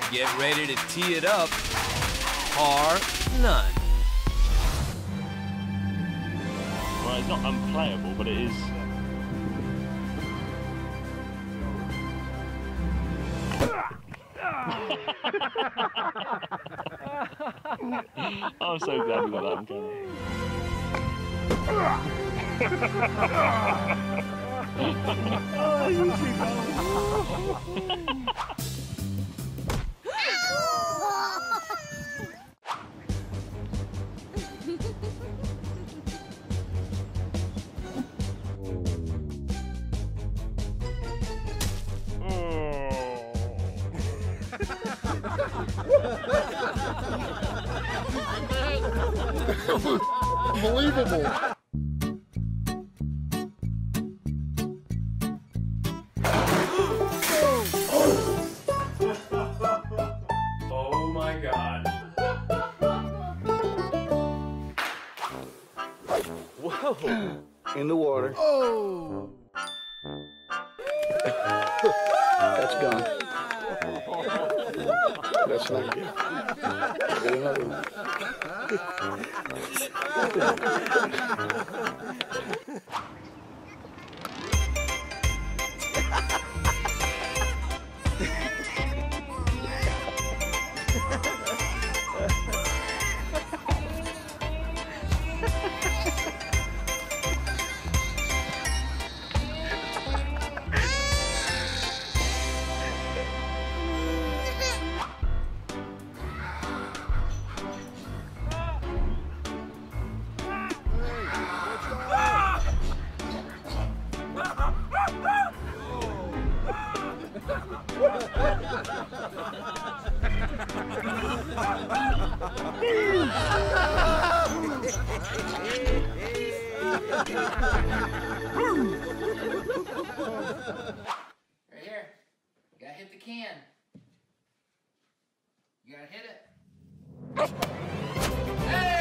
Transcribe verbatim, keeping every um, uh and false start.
Get ready to tee it up. Par none. Well, it's not unplayable, but it is. I'm so glad we got that on camera. Oh, you should go. Unbelievable. Oh my God. Whoa. In the water. Oh. That's gone. That's not good. Get another one. Right here. You gotta hit the can. You gotta hit it. Hey!